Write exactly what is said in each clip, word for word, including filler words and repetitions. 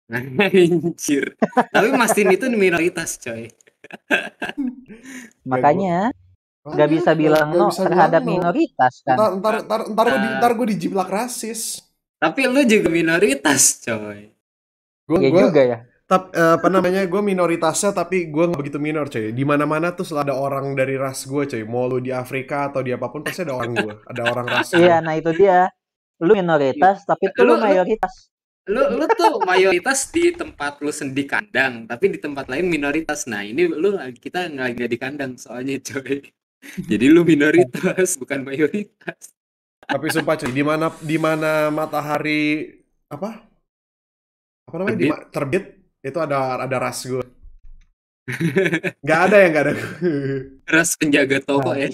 Anjir. Tapi Mastin itu minoritas, coy. Makanya nggak bisa bilang Gak no bisa terhadap bilang no. minoritas kan. Ntar ntar ntar ntar gue di, Nah. ntar gue dijiplak rasis. Tapi lu juga minoritas, coy. Gue Iya gue juga ya. tap, eh, apa namanya, gue minoritasnya tapi gue nggak begitu minor, coy. Di mana mana tuh selalu ada orang dari ras gue, coy. Mau lu di Afrika atau di apapun pasti ada orang gue, ada orang ras gue. Iya, nah itu dia. Lu minoritas tapi tuh lu, Lu- lu- mayoritas. Lu lu tuh mayoritas di tempat lu sendi kandang, tapi di tempat lain minoritas. Nah, ini lu kita nggak nggak di kandang soalnya, coy. Jadi lu minoritas, bukan mayoritas. Tapi sumpah, coy, di mana di mana matahari apa? Apa namanya? Di Terbit. ma- terbit itu ada ada ras gue. Nggak ada yang nggak ada. Ras penjaga toko ya.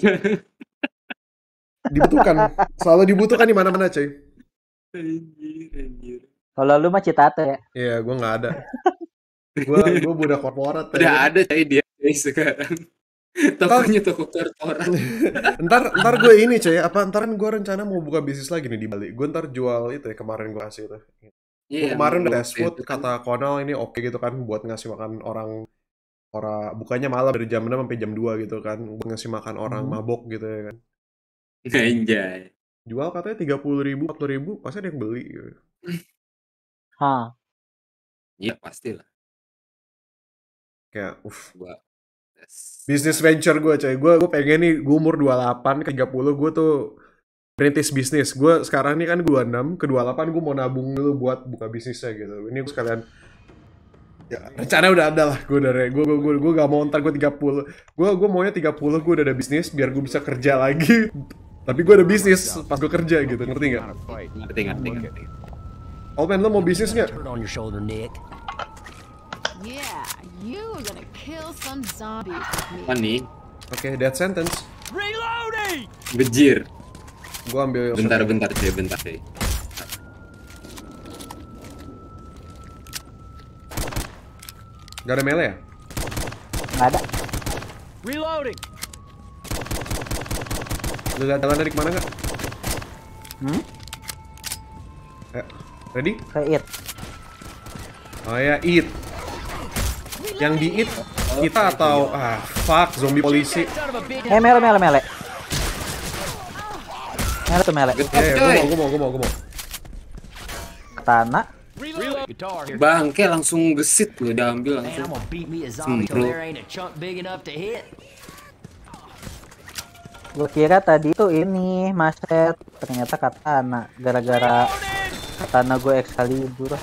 Dibutuhkan, selalu dibutuhkan di mana-mana, coy. Anjir, anjir. Kalau lu mah Citate ya. Iya, gue nggak ada. Gue gue budak korporat. Udah ya. ada coy dia coy, sekarang. Tokonya toko korporat. ntar ntar gue ini, coy, apa ntar gue rencana mau buka bisnis lagi nih di Bali. Gue ntar jual itu ya, kemarin gue kasih itu. Gua Iya, kemarin mau udah test food, itu kan. kata Konal ini oke gitu kan buat ngasih makan orang orang bukanya malam dari jam enam sampai jam dua gitu kan, buat ngasih makan orang Hmm. mabok gitu ya kan. Anjay. Jual katanya tiga puluh ribu, empat puluh ribu, pasti ada yang beli gitu. Hah. Iya, pastilah. Kayak uff, Gua yes. bisnis venture gue, coy. Gue gue pengen nih, gue umur dua puluh delapan ke tiga puluh gue tuh perintis bisnis. Gue sekarang nih kan dua puluh enam ke dua puluh delapan gue mau nabung dulu buat buka bisnisnya gitu. Ini gue sekalian ya, rencana udah ada lah. Gue dari gue gue gue gue gak mau ntar gue tiga puluh. Gue gue maunya tiga puluh gue udah ada bisnis biar gue bisa kerja lagi. Tapi gue ada bisnis pas gue kerja gitu, ngerti nggak? Ngerti, ngerti, ngerti. Oh man, lo mau bisnis nggak? Turn on your shoulder, Nick. Yeah, you are gonna kill some zombies with me. Apa nih? Oke, death sentence. Reloading! Bejir. Gue ambil. Bentar, bentar coy, bentar coy. Gak ada melee ya? Nggak ada. Reloading! Lu lihat jalan dari kemana nggak? Hmm? Ya, ready? Kayak it. Oh ya, eat. Yang di eat kita atau ah fuck zombie polisi. Son of a bitch! Eh mele mele mele. Mele tuh mele. Getop Eh, gue coy. mau, gue mau, gue mau, gue mau. Katana. Reload! Guitar here. Bangke langsung gesit lu, udah ambil Man, I'm langsung. gonna beat me a zombie till Sempro. there ain't a chunk big enough to hit. Gue kira tadi tuh ini maset, ternyata katana. Gara-gara katana gue Excalibur.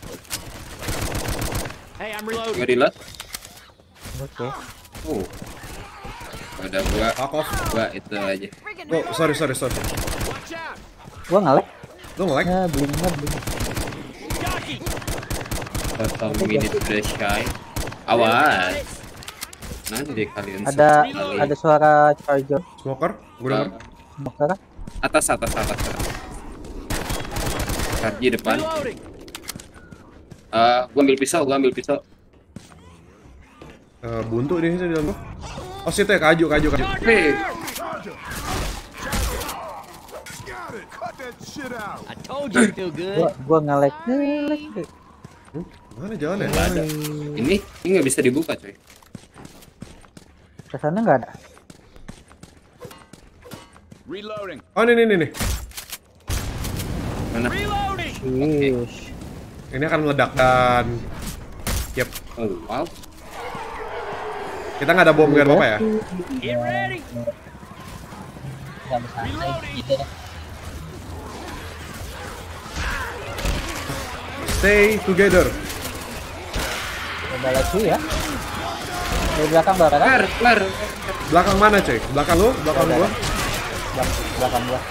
Hey, I'm reloading. Gua reload. Oke. Oh. Udah gua, Fuck off. gua itu aja. Oh, sorry, sorry, sorry. Watch out! Gue nge-lag. Lu nge-lag? Ya bling bling. Jockey! Potong minute flash sky. Awas. Nanti deh kalian. Ada sekali. ada suara charger. Smoker? Gue denger. Motor. Atas, atas, atas. atas. Charge depan. Reloading! Eh, gua ambil pisau, gua ambil pisau. Eh, buntu nih di dalam gua. Oh, situ ya, kaju, kaju, kaju. Hei, I told you it'd feel good. Gua gua nge-lag. Nge-lag. Hmm, mana jalan ya? nggak ada. Ini, ini nggak bisa dibuka, coy. Kesana nggak ada. Reloading! Oh, ini, ini, ini. Mana? Reloading! Ish. Ini akan meledak dan... Yep. Oh, wow. Kita nggak ada bom, nggak ada apa-apa ya? Get ready! Stay together. Coba lagi ya. Dari belakang belakang. Kelar, kelar. Belakang mana, coy? Belakang lu? Belakang gua? Belakang, belakang gua.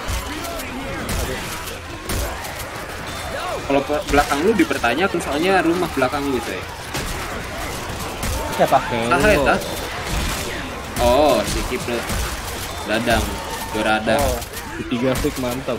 Kalau pe- belakang lu dipertanyakan soalnya rumah belakang lu, coy. Siapa? Ah, eta. Oh, si Kipret. Dadang, Doradang. Oh, Tiga stick mantap.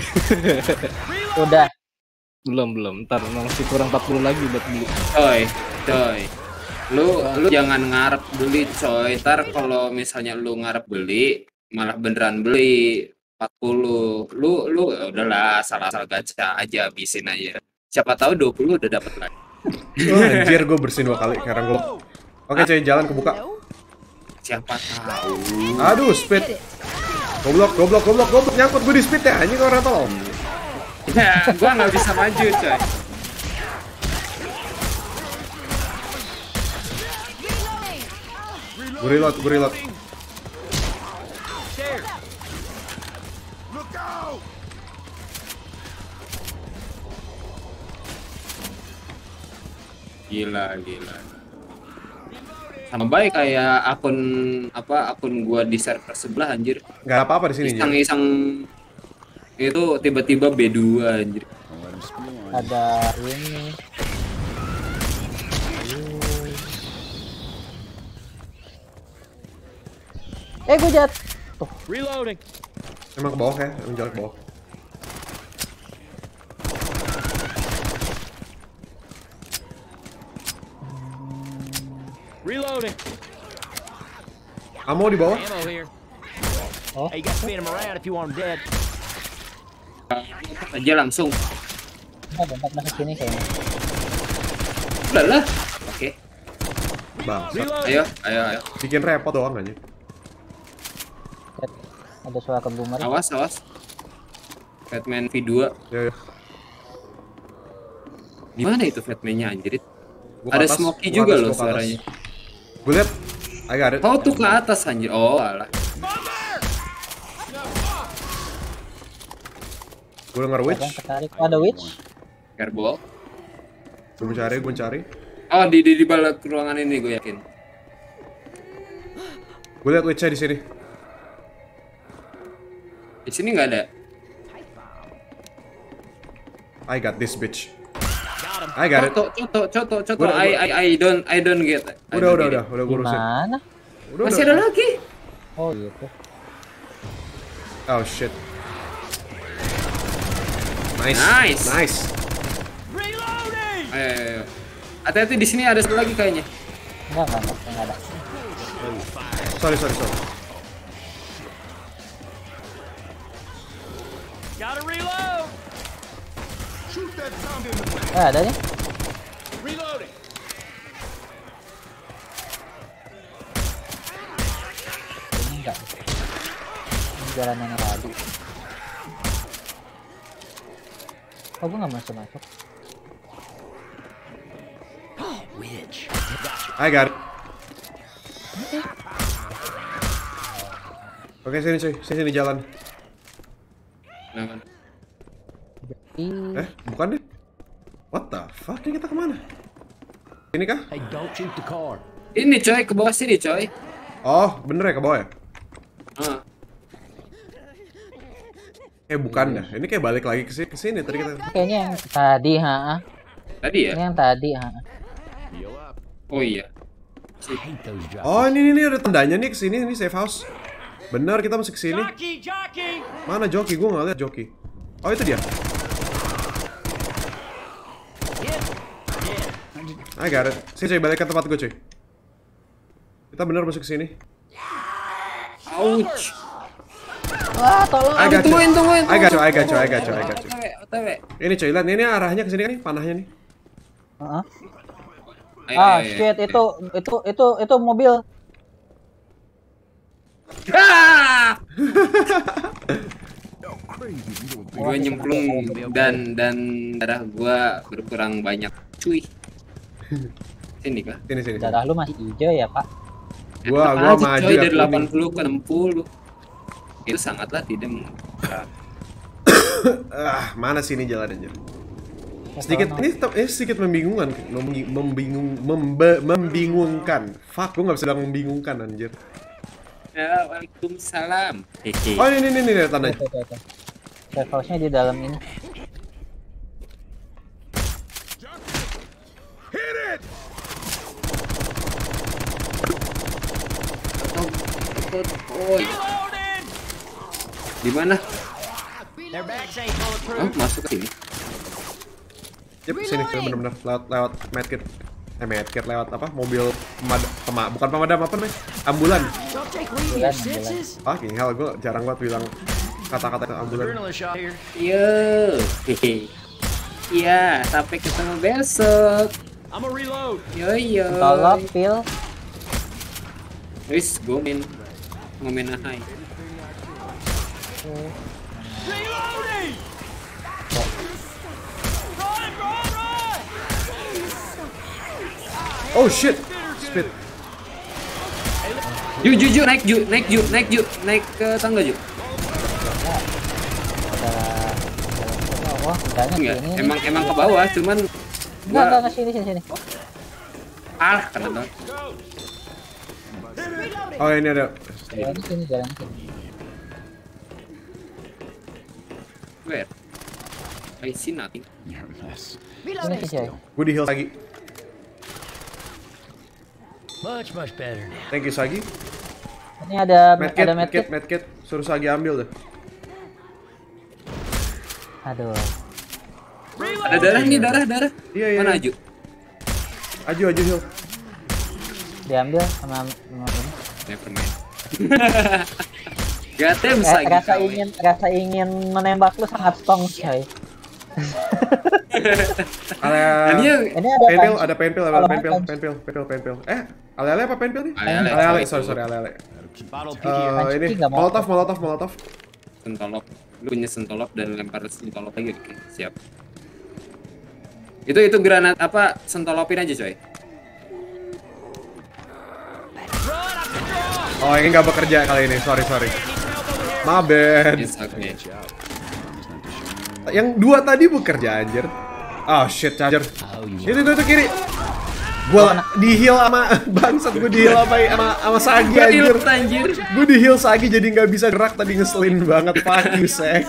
udah. Belum belum. Ntar masih kurang empat puluh lagi buat beli. Coy, coy. Lu lu jangan ngarep beli, coy. Ntar kalau misalnya lu ngarep beli, malah beneran beli empat puluh. Lu lu ya udahlah, salah-salah gacha aja, habisin aja. Siapa tahu dua puluh udah dapat lagi. Oh, anjir, gue bersihin dua kali sekarang gue. Oke, cuy, jalan kebuka. Siapa tahu. Aduh, speed. Goblok, goblok, goblok, goblok. Nyangkut gue di speed ya, anjing orang tolong. Ya, gua nggak bisa maju, coy. Gue reload, gue reload. Gila, gila. Sama baik kayak akun apa akun gua di server sebelah anjir. Gak ada apa-apa di sini. Jir. Iseng-iseng itu tiba-tiba B dua anjir. Ada ini. Eh, gue jat. Tuh. Reloading. Emang ke bawah ya, emang jalan ke bawah. Reloading. Ammo di bawah. Ammo here. Oh. Hey, you got to spin him around if you want him dead. Aja langsung. Nah, tempat masuk sini kayaknya. Udah lah. Oke. Bang, Reload. Ayo, ayo, ayo. bikin repot doang aja. Ada suara kebumer. Awas, awas. Fatman V dua. Ya, ya. Di mana itu Fatman-nya anjir? Gua ke Ada atas, Smoky gua juga atas, loh gua ke atas. suaranya. Gue liat, I got it. Oh tuh ke atas anjir. Oh alah. Gue denger witch. Ada yang ketarik. Oh, ada witch. Fireball. Gue mencari, gue mencari. Oh di di di balik ruangan ini gue yakin. Gue liat witch-nya di sini. Di sini nggak ada. I got this bitch. Got him. I got it. Coto, coto, coto, coto. Udah, I, udah. I, I don't, I don't get. I Udah, don't udah, get udah, it. udah gue urusin. Gimana? Udah, Masih udah. ada lagi. Oh, gitu. Oh shit. Nice. Nice. Nice. Reloading. Ayo, ayo, ayo. Hati-hati di sini ada satu lagi kayaknya. Enggak, enggak, enggak, enggak ada. Sorry, sorry, sorry. Gotta reload. Eh, ada nih. Reloading. Ini enggak. Ini jalan yang tadi. Oh, gue nggak masuk masuk. Witch. I got it. Oke, sini cuy, sini, sini jalan. Nah, kan. Ih, Eh, bukan deh. What the fuck? Ini kita kemana? Ini kah? Hey, don't shoot the car. Ini coy ke bawah sini coy. Oh, bener ya ke bawah ya? Ah. Eh, bukan dah. Ini kayak balik lagi ke sini, ke sini tadi kita. kayaknya yang tadi, ha. Tadi ya? Ini yang tadi, ha. Oh iya. I hate those jobs. Oh, ini ini ada tandanya nih ke sini, ini safe house. Bener, kita masih ke sini. Jockey, jockey. Mana joki? Gua nggak lihat joki. Oh, itu dia. I got it. Sini cuy, balik ke tempat gue cuy. Kita bener masuk ke sini. Ouch. Wah, tolong. I got you. Tungguin, tungguin. I got you, I got you, I got you, I got you. O T W, O T W. Ini cuy, lihat ini arahnya ke sini kan nih, panahnya nih. Heeh. Ayo, Ah, ayo, ayo. shit, itu itu itu itu mobil. Ah! Gua nyemplung dan dan darah gua berkurang banyak, cuy. Sini kah? Sini sini. sini. Darah lu masih hijau ya, Pak? Gua Enak gua aja, maju coy, ya dari kuning. delapan puluh ke enam puluh. Itu sangatlah tidak mengharap. Ah, mana sini jalannya? Sedikit ini, tetap- ini sedikit membingungkan, Membi- membingung, membe- membingungkan. Fuck, gua nggak bisa bilang membingungkan anjir. Ya, waalaikumsalam. Hehe. Oh ini ini ini, ini tandanya. Tuh, tuh, tuh. Safe house-nya di dalam ini. Oh, di mana? Their backs ain't bulletproof. Oh, masuk ke sini. Yep, sini bener-bener lewat lewat medkit. Eh medkit lewat apa? Mobil pemadam, pema, bukan pemadam apa namanya? Ambulan. Don't take leave Ambulan, your senses. Ah, hell, gue jarang banget bilang kata-kata ambulan. Adrenaline shot here. Yo, hehe. Iya, sampai ketemu besok. I'm a reload. Yo yo. Tolong pil. Wis, gue main ngomen ahai. Reloading. Run, run, run. Oh shit. Spit. Ju, ju, ju, naik ju, naik ju, naik ju, naik ke tangga ju. Ada wah, udahnya Enggak, sini. emang emang ke bawah, cuman Enggak, enggak, enggak, sini, sini, sini. ah kena banget. Oh ini ada. Jalan sini, jalan sini. Where? I see nothing. Sini sih, coy. Gue di heal lagi. Much, much better now. Thank you Sagi. Ini ada Medkit, ada medkit, medkit. medkit. Suruh Sagi ambil deh. Aduh. Ada darah nih, darah, darah. Iya, iya. Mana Aju? Aju, aju heal. Diambil sama sama ini. Never mind. Gatem Eh, lagi. rasa ingin rasa ingin menembak lu sangat strong, coy. Ada Ini yang Ini ada penpil, punch. ada penpil, ada Kalau penpil, punch. penpil, penpil, penpil. Eh, ale-ale apa penpil nih? Ale-ale. Ale-ale, sorry, sorry, ale-ale. Bottle P T Eh, Punch ini nggak mau. molotov, molotov, molotov. sentolop. Lu punya sentolop dan lempar sentolop lagi. Oke, siap. Itu itu granat apa? Sentolopin aja, coy. Oh, ini nggak bekerja kali ini, sorry, sorry. My bad. It's okay. Yang dua tadi bekerja anjir. Oh shit, charger. Itu itu, itu kiri. Gua di heal sama bangsat, gua di heal sama sama, sama Sagi anjir. Ilut, anjir. Gua di heal Sagi jadi nggak bisa gerak tadi, ngeselin banget. Fuck you, Sek.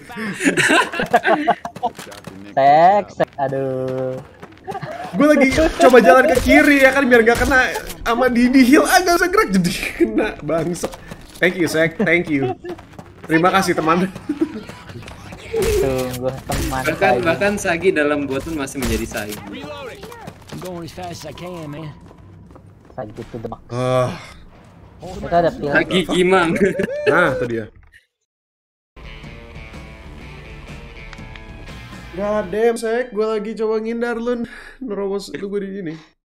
Sek, sek. Aduh. Gue lagi coba jalan ke kiri ya kan biar nggak kena sama di di heal agak bisa gerak jadi kena bangsat. Thank you, Sek. Thank you. Terima kasih teman. Tunggu teman. Bahkan Sagi. bahkan Sagi dalam buatan masih menjadi saing. I'm going as fast as I can, man. Sagi itu demak. Ah, Kita ada pil. Sagi Kimang. nah itu dia. God damn, Sek. Gue lagi coba ngindar lu. Nerobos itu gue di sini.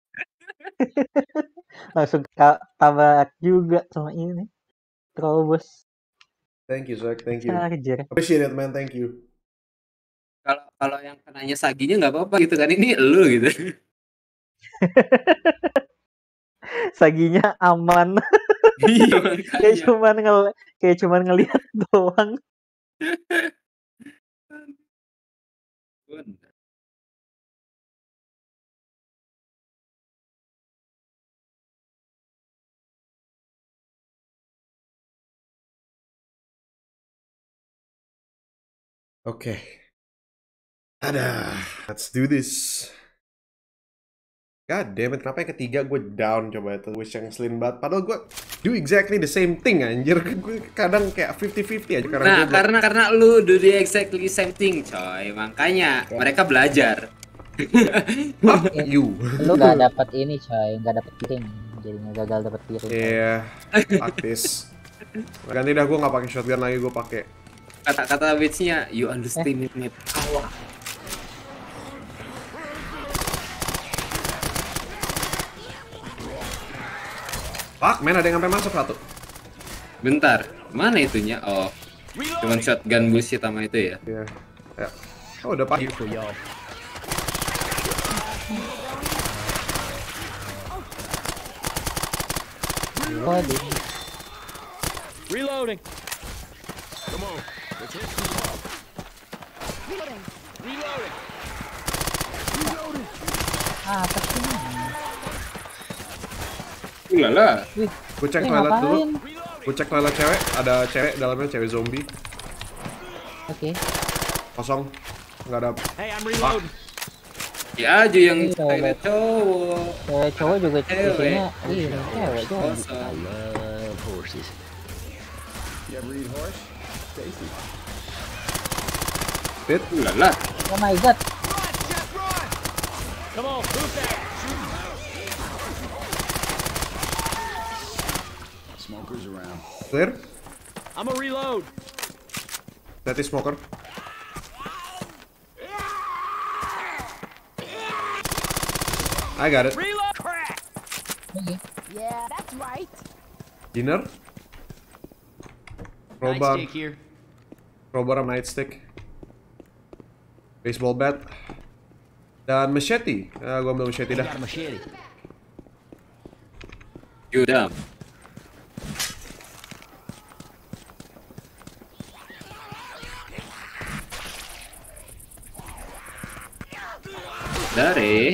Langsung ka- tabrak juga sama ini. Terobos. Thank you, Sek. Thank you. Charger. Appreciate it, man. Thank you. Kalau kalau yang kenanya Saginya nggak apa-apa gitu kan, ini elu gitu. Saginya aman. Iya kayak makanya. cuman ngel kayak cuman ngelihat doang. Bener. Oke. Ada. Let's do this. God damn it, kenapa yang ketiga gue down coba itu wish yang slim banget. Padahal gue do exactly the same thing anjir. Gue kadang kayak fifty fifty aja karena Nah, gue karena karena lu do the exactly same thing, coy. Makanya mereka belajar. fuck you. Lu gak dapat ini coy, gak dapat piring. Jadinya gagal dapat piring. Iya, fuck this. Ganti dah, gue nggak pakai shotgun lagi, gue pakai. Kata-kata witch-nya, you underestimate me power. Fuck, men ada yang sampai masuk satu. Bentar, mana itunya? Oh, cuman shotgun bullshit sama itu ya. Iya. Ya. Oh, udah pagi. For y'all. Waduh. Reloading. Ah, apa sih? Ulala. Wih, Gue cek ini toilet dulu. ngapain? Gue cek toilet cewek, ada cewek dalamnya, cewek zombie. Oke. Kosong. Nggak ada. Hey, I'm reloading. Ya aja yang Iya, toilet cowok. Cewek cowok juga Cewek. isinya iya, cewek juga. Kosong. Love horses. Fit. Ulala. Oh my god. Come on, move that. Clear. I'm a reload. That is smoker. I got it. Reload. Crack. Yeah, that's right. Dinner. Crowbar, Nightstick here. crowbar sama nightstick. Baseball bat. Dan machete. Nah, gua ambil machete dah. Got a machete. You dumb. Dari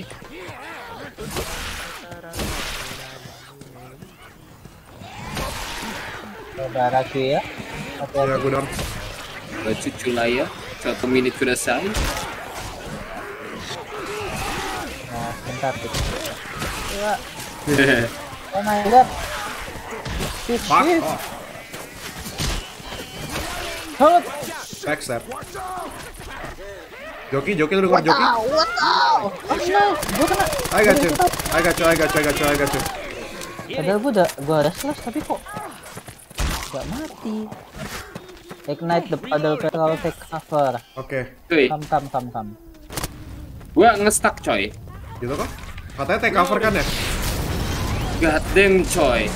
Saudara cuy ya. Oke, Ya, gua down. baju culaya satu menit sudah selesai. nah bentar tuh. Ya. Oh my god. Shit, Fuck shit. off. Hold. Backstep. Joki, Joki lu dengar Joki? Oh no, gua kena. I got you. I got you, I got you, I got you, I got you. Padahal gua udah gua restless tapi kok gak mati. Ignite the paddle pedal, take cover. Oke, Cuy, Come come come come. gua nge-stuck coy. gitu kok? Katanya take cover kan ya? God damn coy.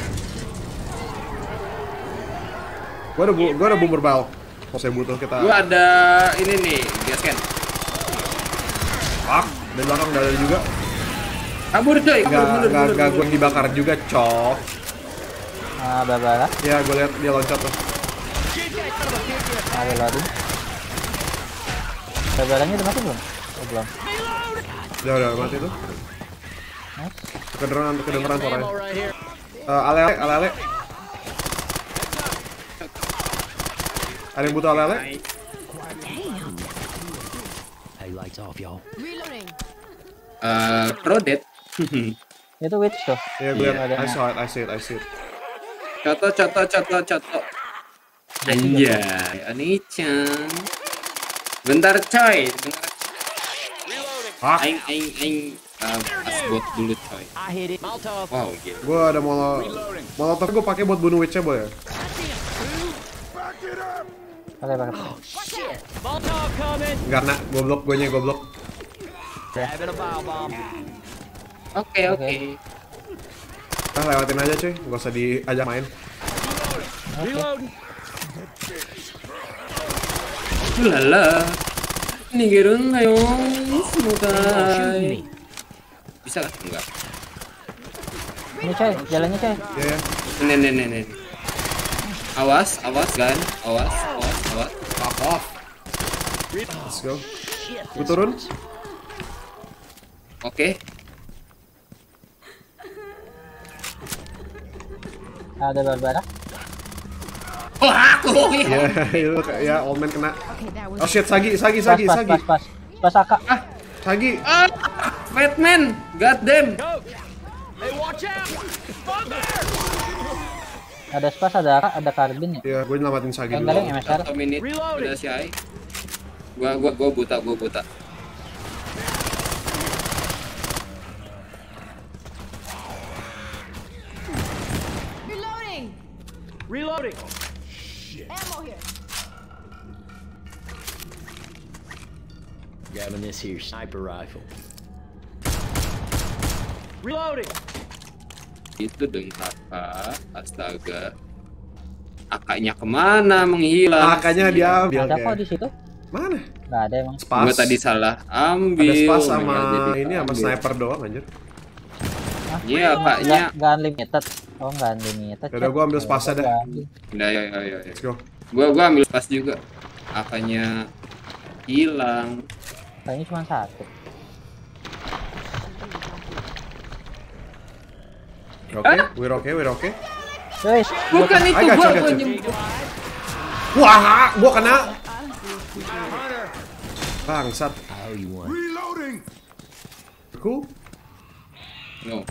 Gua ada bu- gua ada boomer ball. Kalau saya butuh kita. Gua ada ini nih, gas can. Fuck, dari belakang udah ada juga. Kabur coy, kabur Gak, mundur, gak, mundur, gak mundur. gue dibakar juga, cok. Ah, Barbara. Ya, gue lihat dia loncat tuh. Ah, reloading. Barbaranya udah mati belum? Oh, belum. Udah, udah mati tuh. Nice. Kedengeran, kedengeran suaranya. Ammo right here. Uh, ale-ale, ale-ale. Ada yang butuh ale-ale? Hey, lights off, y'all. Reloading. Eh, crowded. Itu witch tuh. Iya, gue lihat. Ada I saw it, I see it, I see it. Coto, coto, coto, coto. Anjay, Oni-chan. Bentar coy, bentar. Fuck, Aing, aing, aing uh, asbot dulu coy. I hit it. Molotov. Wow, gila. gue ada molo molotov gue pakai buat bunuh witch-nya, boy. Pakai pakai. Molotov coming. Karena goblok, gue nya goblok. Having a bile bomb. Oke, oke. Nah, lewatin aja cuy, gak usah diajak main. Reload. Lala. Nigirun ayo. Semoga. Bisa kan? Enggak. Ini coy, jalannya coy. Ya, ya. Nih, nih, nih, nih. Awas, awas kan. Awas, awas, awas. Fuck off. Let's go. Gue turun. Oke. Ada Barbara. Oh, aku. Ya, itu kayak- ya, old man kena. Okay, that was Oh shit, Sagi, Sagi, Pas Sagi, pas Sagi. pas pas. Pas Aka. Ah, Sagi. ah, Batman. God damn. Go. Hey, watch out. Bugbear. Ada spas, ada Aka, ada karbin ya. Ya, gue nyelamatin Sagi Yang dulu. galing M S R. Satu menit. Reloading. Udah si Ai. Gua, gua, gua buta, gua buta. reloading. Reloading. Ammo here. Grabbing this here sniper rifle. Reloading. Itu dong kakak. Astaga. Akaknya kemana menghilang? Makanya diambil Ada kok kayak. di situ? Mana? Nggak ada emang. Spas. Gua tadi salah ambil. Ada spas sama Nggak jadi ini sama ambil. sniper doang anjir. Iya, akaknya. Nggak nggak unlimited. Oh nggak unlimited. Yaudah, gua ambil spasnya dah. Udah, ya, ya, ya. Let's go. Gua, gua ambil pas juga. Akaknya hilang. Kayaknya cuma satu. Oke, we're okay, we're okay. Guys, Bukan itu I got you, gua, I got gua you. nyebut. Wah, gua kena. Bangsat. Oh, you want? Cool. No.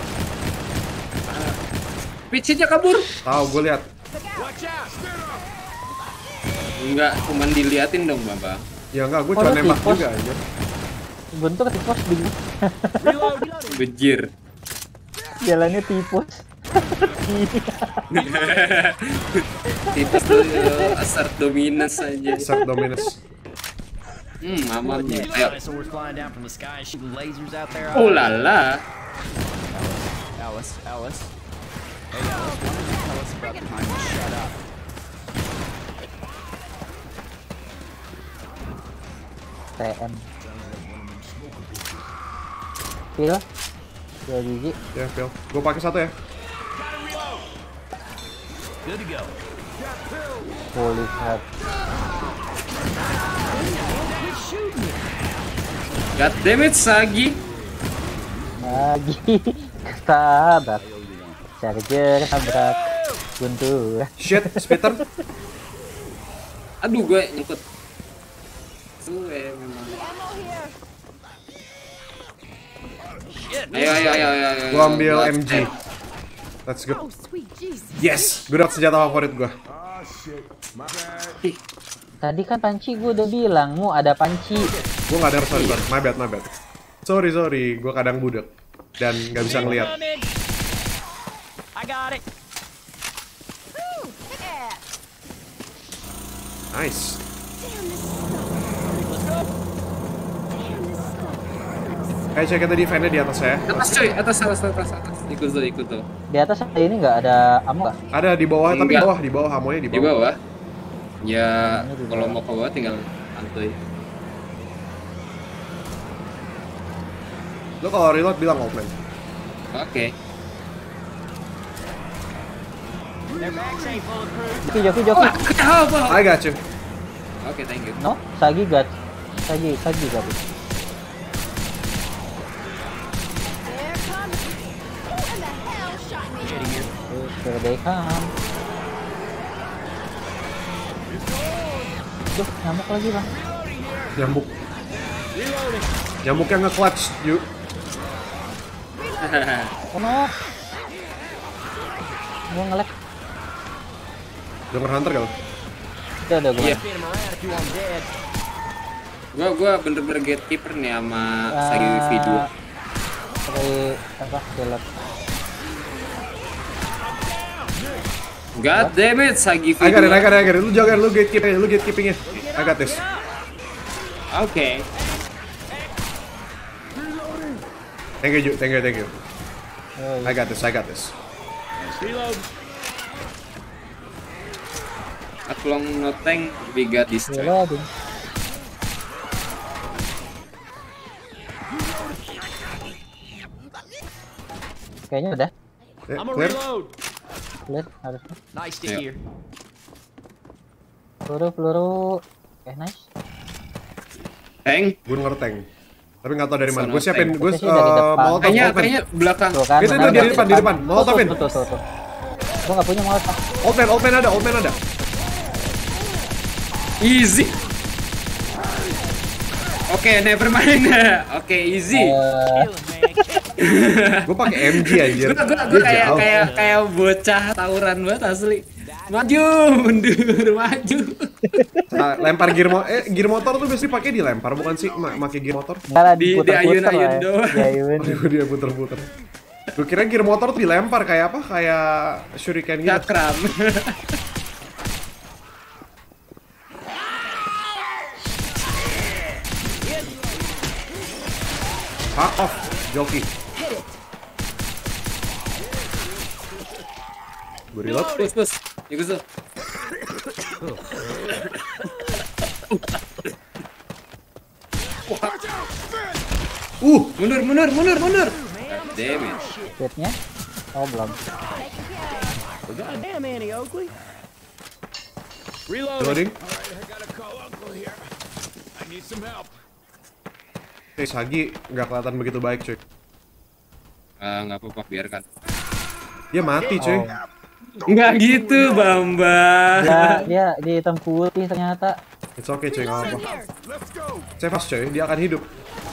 Pitch-nya kabur. Tahu, gue lihat. Watch out. Enggak, cuman diliatin dong, Bang. Ya enggak, gue Oh, cuma lu nembak tipos. juga anjir. bentuk tipus bingung. Reload. Reload. Bejir. Jalannya tipus. Tipes tuh assert dominance aja. Set dominus. Hmm, aman nih. Yeah, Ayo. dinosaurs flying down from the sky, shooting lasers out there. Oh lala. Alice, Alice. Hey, Alice, why don't you tell us about the time you shut up? T M. Pil. Dua biji. Ya, Phil. Gue pakai satu ya. Good to go. Holy crap. God damn it, Sagi. Lagi. Sabar. Charger tabrak. Guntur. Shit, Spitter. Aduh, gue nyangkut. Gue memang. Ayo, ayo, ayo, ayo, ayo. Gue ambil Gua- M G. Let's go. Oh, sweet Jesus. Yes, gue dapet senjata favorit gue. Tadi kan panci gue udah bilang, mu ada panci. Gue gak ada sorry, sorry. My bad, my bad. Sorry, sorry. Gue kadang budek. Dan gak bisa ngeliat. I got it. Woo, yeah. Nice. Damn this stuff. Damn this stuff. Kayak cek tadi fan-nya di atas ya. Atas coy, atas, atas, atas, atas. Ikut tuh, ikut tuh. Di atas ada ini nggak ada ammo nggak? Ada di bawah, tapi di Enggak. bawah, di bawah amonya di Di bawah. bawah. Ya, Ini di kalau bawah. mau ke bawah tinggal santuy. Lo kalau reload bilang old man. Oke. Their backs ain't bulletproof. Joki, joki, joki. Apa? I got you. Oke, thank you. No, Sagi got. Sagi, Sagi got. They're coming. Who in the hell shot me? Here they come. Duh, nyamuk lagi bang. Nyambuk. Nyambuknya nge-clutch, yuk. Oh no. Gua ngelek. Denger Hunter gak lo? Udah, udah gua. Iya. Spin him around if you want him dead. Gua gua bener-bener gatekeeper nih sama Ah, Sagi V dua. Pakai apa? Delot. God damn it, Sagi V I got it, I dua. got it, I got it. Lu jaga, lu gatekeeping, lu gatekeepingnya. I got this. Oke. Thank you, Ju. Thank you, thank you. Oh, I got this, I got this. Reload. As long no tank, we got this. coy. reloading. Kayaknya udah Eh, I'm a clear? reload. clear harusnya. Nice stick Yep. here. Peluru, peluru. Eh, nice. Tank. Gue denger tank. Tapi gak tau dari mana. Sono Gue siapin, tank. gue Posisi dari depan. molotov, Kayaknya molotov. kayaknya belakang. Tuh kan. Itu, itu, benar, di benar. depan, di depan. Tuh, Molotovin. Tuh, tuh, tuh, tuh. Gua nggak punya molotov. Old man, old man ada, old man ada. Easy. Oke, never mind. Oke, easy. Eh, Kill him, man. Gue pakai M G anjir. Gue gue Dia kayak jauh. kayak kayak bocah tawuran banget asli. Maju, mundur, maju. Nah, lempar gear mo eh gear motor tuh biasanya pakai dilempar bukan sih? Ma pakai gear motor. nggak lah, Di- diputer-puter diayun-ayun lah ya. doang. Diayun. Aduh, dia puter-puter. Gue kira gear motor tuh dilempar kayak apa? Kayak shuriken gitu. Cakram. Fuck off, joki. Gue reload. Push, push. Ikut tuh. Uh, Mundur, mundur, mundur, mundur. God damn it. Hitnya? Oh, belum. God damn, Annie Oakley. Reload. loading. I gotta call Uncle here. I need some help. Eh, Sagi nggak kelihatan begitu baik cuy. Ah, nggak apa-apa, biarkan. Dia mati cuy. Oh. Nggak gitu, Bamba. Ya, dia di hitam putih ternyata. It's okay cuy, nggak apa-apa. Saya fast cuy, dia akan hidup.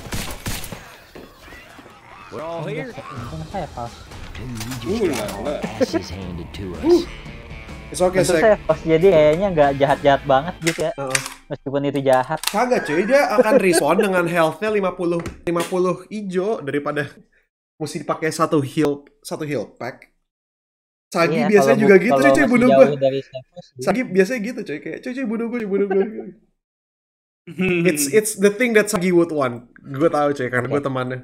We're all here. Untung saya pas. Uh, lah, lah. Asses handed to us. It's okay, Untung Sek. saya pas, jadi kayaknya nggak jahat-jahat banget gitu ya. Heeh. Meskipun itu jahat. Kagak cuy, dia akan respawn dengan health-nya lima puluh lima puluh ijo daripada mesti dipakai satu heal satu heal pack. Sagi Iya, biasanya kalau juga bu- gitu kalau cuy, cuy masih bunuh jauh gua. dari Sevos, Sagi biasanya gitu cuy, kayak cuy cuy bunuh gua, cuy bunuh gua. It's it's the thing that Sagi would want. Gue tahu cuy, karena gue temannya.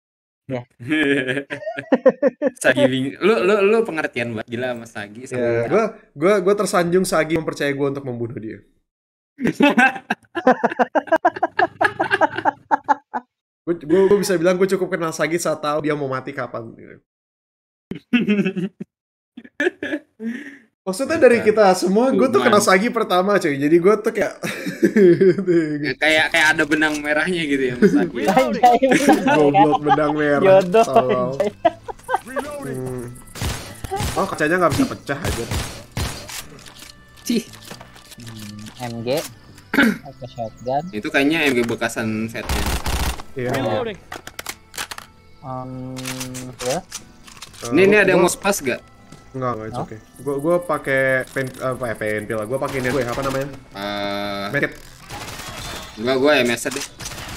Sagi bing, lu lu lu pengertian banget gila sama Sagi. Ya, gue gue gue tersanjung Sagi mempercayai gue untuk membunuh dia. gue gue bisa bilang gue cukup kenal Sagi saat tahu dia mau mati kapan. Maksudnya dari kita semua, gue tuh kenal Sagi pertama cuy. Jadi gue tuh kayak kayak kayak ada benang merahnya gitu ya Mas Sagi. Goblok benang merah. Jodoh. Hmm. Oh kacanya nggak bisa pecah aja. Cih. M G atau shotgun. Itu kayaknya M G bekasan setnya. Iya. Um, ya. Uh, Ini ini ada yang gua- mau spas gak? Enggak, enggak, it's okay. Gue gue pakai pen apa ya pen pil. Gue pakai ini gue apa namanya? Eh, Medkit. gua gua M S deh.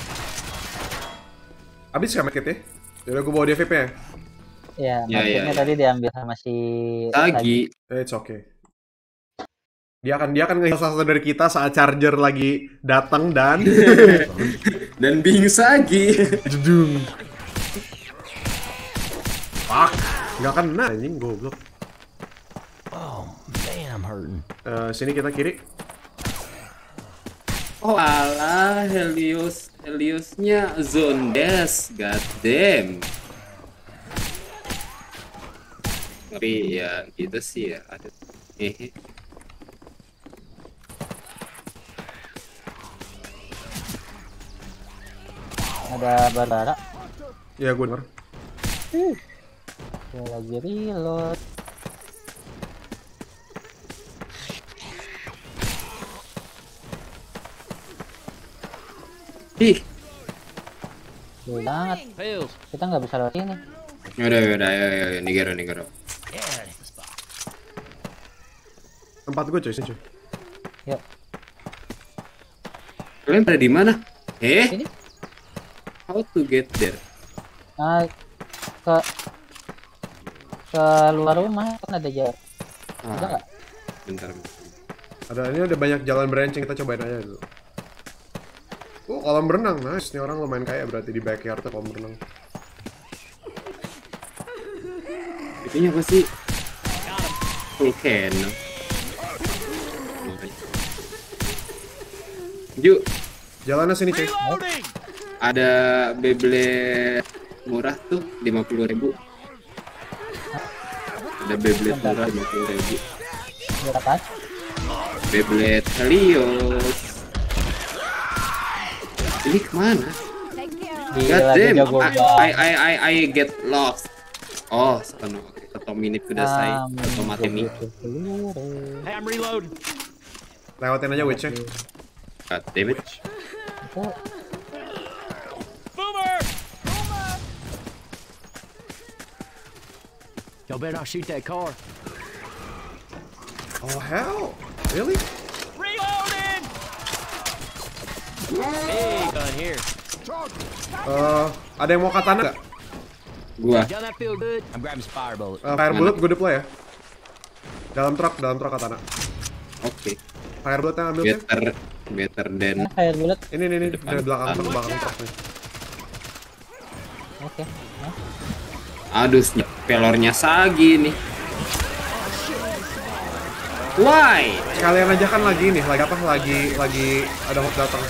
Habis ya medkit ya? Udah gue bawa D V P ya. Ya, Ya, ya, maksudnya ya. tadi diambil sama si Sagi. Eh, it's okay. Dia akan dia akan nge-heal salah satu dari kita saat charger lagi datang dan Dan Bing Sagi. jedung. Fuck. Enggak kena anjing goblok. Oh, man, I'm hurting. Eh, sini kita kiri. Oh alah, Helios Heliosnya Zondes, goddamn. Tapi ya gitu sih ya ada. Hehe. ada Barbara. Ya gue denger. Dia lagi reload. Ih, Jauh banget. Kita nggak bisa lewat sini. udah udah ayo ayo ayo Nigero Nigero. Tempat gue cuy, sini cuy. Yuk. Kalian pada di mana? Eh? Sini. How to get there? Nah, ke ke luar rumah kan ada jalan. Ada Ah, nggak? bentar, bentar. Ada ini ada banyak jalan branching, kita cobain aja dulu. Oh, kolam renang, nice. Ini orang lumayan kaya berarti di backyard kolam renang. Itunya apa sih? Volcano. Yuk, Jalannya sini cuy. ada Beyblade murah tuh lima puluh ribu. Ada Beyblade murah lima puluh ribu. Berapa? Beyblade Helios. Ini kemana? Di God lagi damn, jago I, I, I, I, I get lost. Oh, sepenuh. Oke, satu menit kudasai. Satu mati nih. Hey, I'm reload. Lewatin aja witch-nya. God damn it. Boomer! Y'all better not shoot that car. Oh hell, really? Reloading! Big gun here. Eh, ada yang mau katana nggak? Gua. Doesn't that feel good? I'm grabbing fire bullet. Eh, fire bullet gue deploy ya. Dalam truk, dalam truk katana. Oke. Fire bullet yang ambil tuh. Better, better than. Nah, fire bullet. Ini nih nih Depan. dari belakang truk, belakang truk nih. Oke. Nah, Aduh, pelornya Sagi nih. Why? Sekalian aja kan lagi nih, lagi apa? Lagi lagi ada hot datang.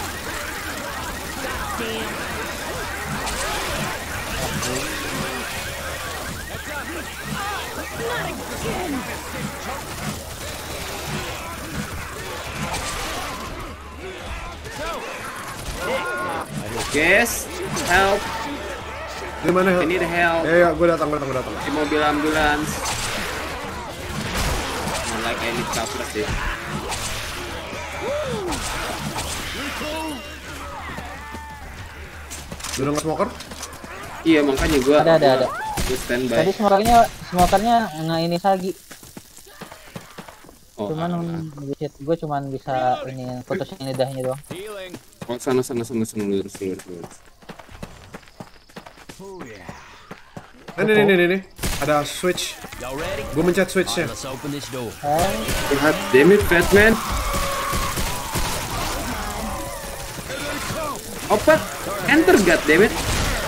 Guys, help. Di mana? I need help. Ya ya, gue datang, gue datang, gue datang. Di mobil ambulans. More like I need cover sih. Udah nggak smoker? Iya, makanya gua Ada, ada, ada. Gua standby. tadi smokernya smokernya nggak ini Sagi. Oh, Cuman alah. gue cuman bisa ini putusin lidahnya doang. Healing. Oh, sana sana sana sana lurus lurus lurus. Oh yeah. Nah, nih, nih, nih, nih, nih. Ada switch. Y'all ready? Gue mencet switchnya. Let's open this door. Eh, God damn it, Batman. Opat, enter god damn it.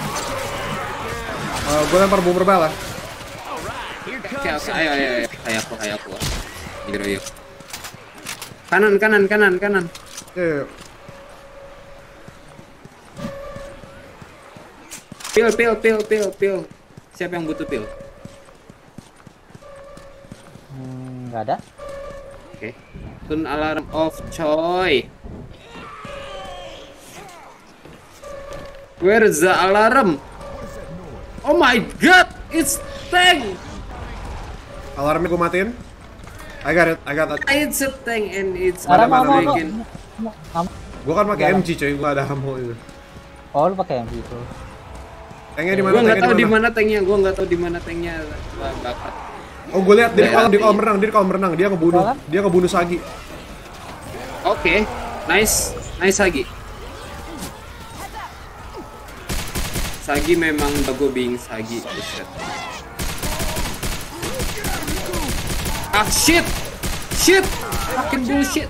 Uh, gue lempar bom berbala. Oke oke, ayo ayo ayo, kayak aku kayak aku. Giro yuk. Kanan kanan kanan kanan. Eh, Pil pil pil pil pil. Siapa yang butuh pil? Hmm, nggak ada. Oke. Turn alarm off coy. Where is the alarm? Oh my god, it's tank. alarmnya gue matiin. I got it, I got it. It's a tank and it's Ada mana, mau mana? mau. breaking. Gue kan pakai M G coy, gue ada ammo itu. Oh, lu pakai M V itu. Tanknya di mana? Gua nggak Tanknya tahu di di mana? mana tanknya, gua nggak tahu di mana tanknya bakat. Oh, gue lihat dia di Daerah kolam di kolam sini. renang, dia di kolam renang, dia ngebunuh, Kolam? dia ngebunuh Sagi. Oke, nice, nice Sagi. Sagi memang bago being Sagi. Buset. Ah shit, shit, fucking bullshit.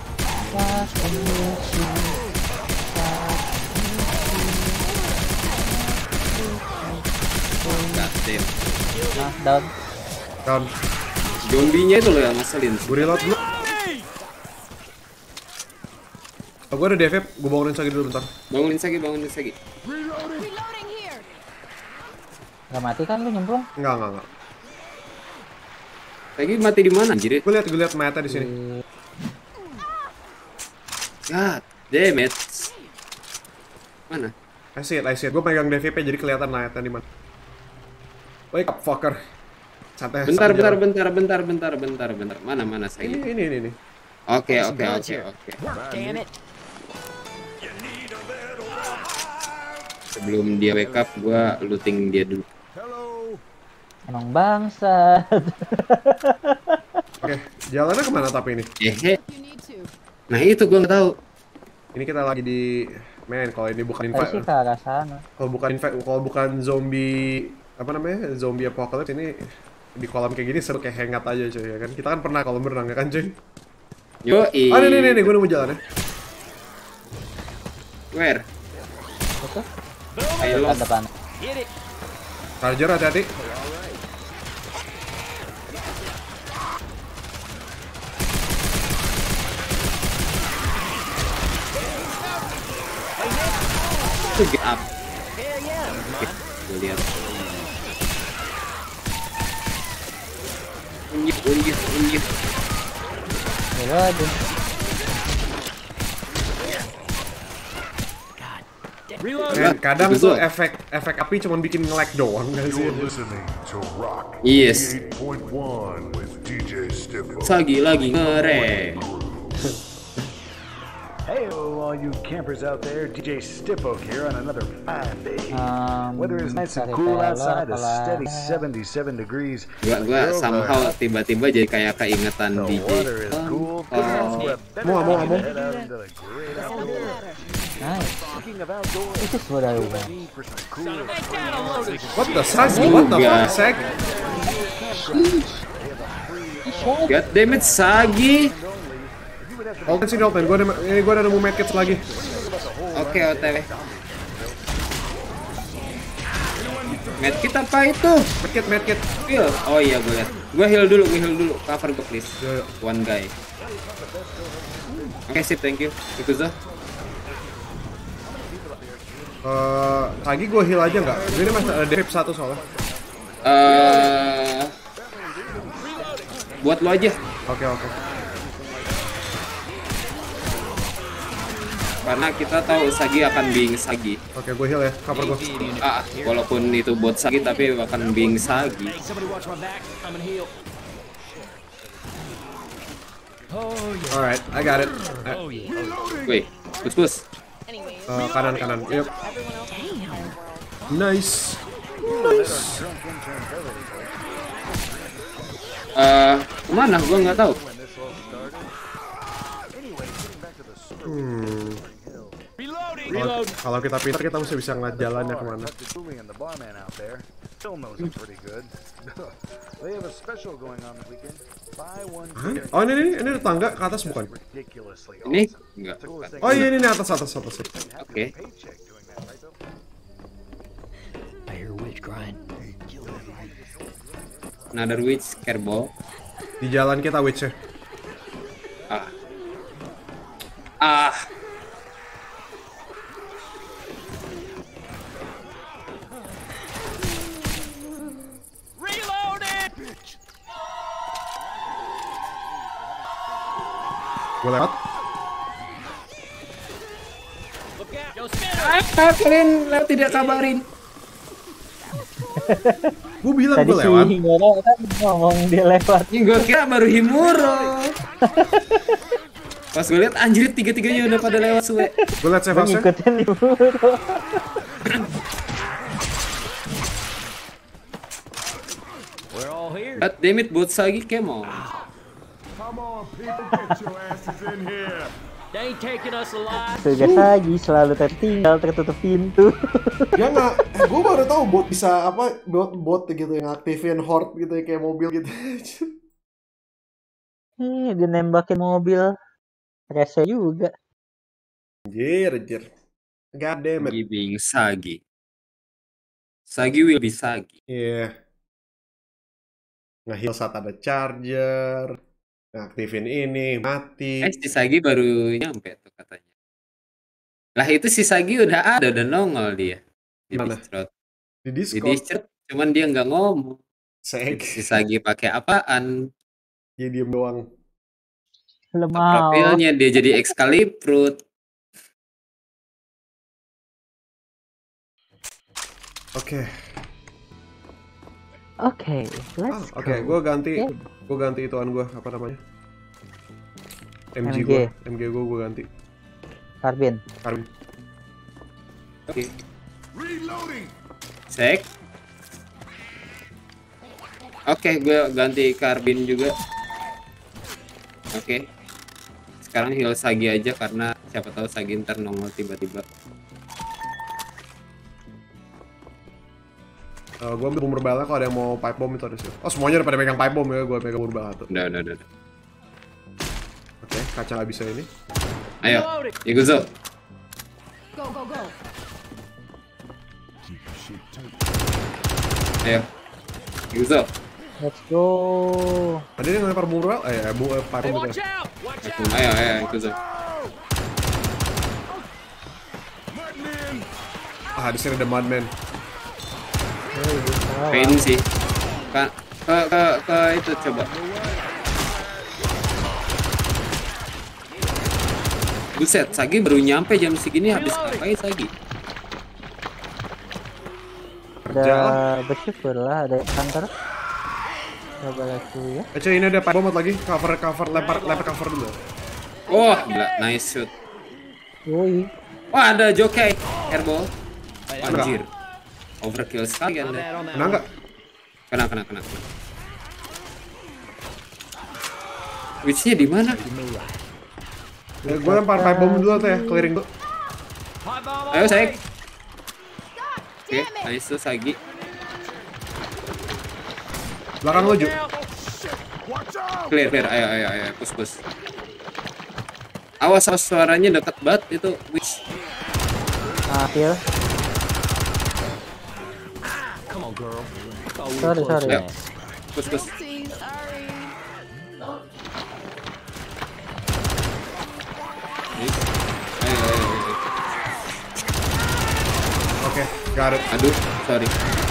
God damn. Nah, down. Down. Zombinya itu loh yang ngeselin. Gue reload dulu. Oh, gue ada D V P, gue bangunin Sagi dulu bentar. Bangunin Sagi, bangunin Sagi. Reloading here. Nggak mati kan lu nyemplung? Enggak, enggak, enggak. Sagi mati di mana anjir? Gue lihat, gue lihat mata di sini. God damn it. Mana? I see it, I see it. Gue pegang D V P jadi kelihatan mayatnya di mana. Wake up, fucker. Santai. Bentar, santai bentar, jalan. bentar, bentar, bentar, bentar, bentar. Mana, mana Ini, Sagi? ini, ini, ini. Oke, oke, oke, oke. Damn it. Sebelum dia wake up, gua looting dia dulu. Emang bangsa. Oke, jalannya kemana tapi ini? Hehe. You need to. Nah itu gua nggak tahu. Ini kita lagi di men, kalau ini bukan Tadi sih invite, ke arah sana. kalau bukan invite, kalau bukan zombie apa namanya, zombie apocalypse ini di kolam kayak gini seru kayak hangout aja cuy ya kan. Kita kan pernah kolam berenang ya kan cuy. Yo, Ah, nih nih nih, gue nemu jalannya. Where? Betul? Ayo Depan lo. depan. Charger hati-hati. Itu get up. Oke, gua lihat. Unjuk, unjuk, unjuk. Reloading. Men, kadang Betul. tuh efek efek api cuma bikin nge-lag doang gak sih? You're listening to Rock Yes. eight point one with D J Stifo. Sagi lagi ngerem. Hey, all you campers out there, D J Stipoke here on another fine day. Um, Weather is nice and cari cool trailer outside, a kalau steady ada. seventy-seven degrees. Gua gua Girls somehow are- tiba-tiba jadi kayak keingetan The D J. water is cool. Oh, Mau, mau, mau. Head out into the great outdoors. Nice. Speaking of outdoors, This is what I want. need for some cool. What the Sagi? What the Enggak. fuck, Sag? God damn it, Sagi. Hold sini Holten, gue ada, ini gue ada nemu medkit lagi. Oke, O T W. Medkit apa itu? Medkit, medkit. Heal. Oh iya, gue liat. Gue heal dulu, gue heal dulu. Cover gue please. Yo, yo. One guy. Oke, sip, thank you. Ikut Zoh. Eh, Sagi gue heal aja nggak? Ini masih ada D V P satu soalnya. Eh, buat lo aja. Oke, oke. Karena kita tahu Sagi akan being Sagi. Oke, gue heal ya, cover gue. Ah, walaupun itu bot Sagi tapi akan being Sagi. Alright, I got it. Eh, Wih, push push. eh, kanan, kanan. Yuk. Nice. Eh, kemana? Gua nggak tahu. Hmm. Kalau kalau kita pintar kita mesti bisa ngeliat jalannya kemana. Julie and the barman out there still knows him pretty good. They have a special going on this weekend. Buy one. Hah? Oh ini ini ini tangga ke atas bukan? Ridiculously Ini enggak. Oh iya ini, ini atas atas atas. Oke. I hear witch crying. Another witch scareball. Di jalan kita witch-nya. Ah. Ah. Gue lewat. Ah, kalian lewat tidak kabarin. Gue bilang Tadi gue si lewat. Himuro kan ngomong dia lewat. Ini gue kira baru Himuro. Pas gue lihat anjir tiga-tiganya udah pada lewat suwe. Gue liat save Gue house-nya. ngikutin Himuro. We're all here. God damn it, bot Sagi came on. Come on, people, get your asses in here. They ain't taking us alive. Tugas lagi selalu tertinggal tertutup pintu. Ya nggak, eh, gue baru tahu bot bisa apa bot bot gitu yang aktifin horde gitu ya, kayak mobil gitu. Ih, dia nembakin mobil. Rese juga. Anjir, anjir. God damn it. Sagi being Sagi. Sagi will be Sagi. Iya. Nge-heal saat ada charger. Ngaktifin ini, mati. Eh, si Sagi baru nyampe tuh katanya. Lah itu si Sagi udah ada, udah nongol dia. Di Mana? Discord. Di Di Discord. Discord, cuman dia nggak ngomong. Sek. Si Sagi pakai apaan? Dia diem doang. Lemah. Profilnya dia jadi Excalibur. Oke. Oke, Ah, let's Oke, go. gue ganti, Ya. gue ganti ituan gue, apa namanya? M G M G. gue, M G gue gue ganti. Karbin. Karbin. Oke. Reloading. Sek. Oke, gue ganti karbin juga. Oke. Sekarang heal Sagi aja karena siapa tahu Sagi ntar nongol tiba-tiba. Uh, gue ambil boomer bala, kalau ada yang mau pipe bomb itu ada sih. Oh semuanya udah pada pegang pipe bomb ya, gue pegang boomer bala tuh. Udah, udah, udah. Oke, kaca nggak bisa ini. Ayo, Iguzo. Go, go, go. Ayo. Iguzo. Let's go. Tadi dia ngelempar boomer bala, eh, eh bu, eh, pipe bomb itu. Ayo, ayo, Iguzo. Ah, di sini ada Mudman. Pain sih. Ke, ke, ke, ke itu coba. Buset, Sagi baru nyampe jam segini habis ngapain Sagi? Udah bersyukur lah ada kantor. Coba lagi ya. Eh cuy, ini ada pipe bomb lagi, cover cover lempar lempar cover dulu. Wah, gila, nice shoot. Woi. Wah, ada jockey airball. Anjir. Overkill sekali Anda. Kena nggak? Kena, kena, kena. Witch-nya di mana? Eh, gue lempar pipe bomb dulu tuh ya, clearing dulu. Ayo, Sek. Oke, nice tuh Sagi. Belakang lu, Ju. Clear, clear. Ayo, ayo, ayo. Push, push. Awas, awas suaranya deket banget itu Witch. Akhir. Sorry, sorry. Ayo. Push, push. See, sorry. Ayo, ayo, ayo. Oke, got it. Aduh, sorry.